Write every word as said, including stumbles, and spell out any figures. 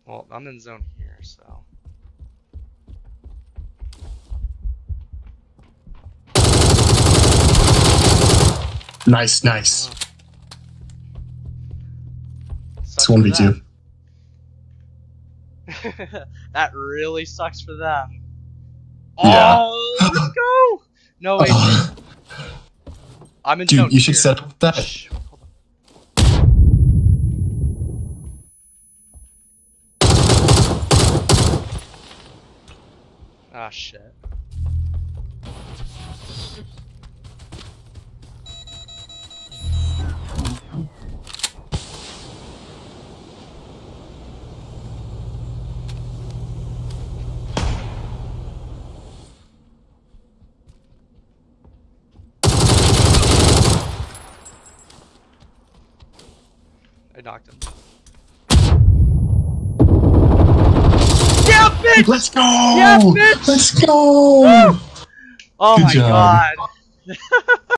Well, I'm in zone here, so. Nice, nice. Oh. It's one v two. That really sucks for them. Yeah. Oh, let's go! No, wait. I'm in Dude, zone you should here. set up that. Shh, hold on. Ah, shit. I knocked him. Yeah, bitch! Let's go! Yeah, bitch! Let's go! Oh Good my job. god.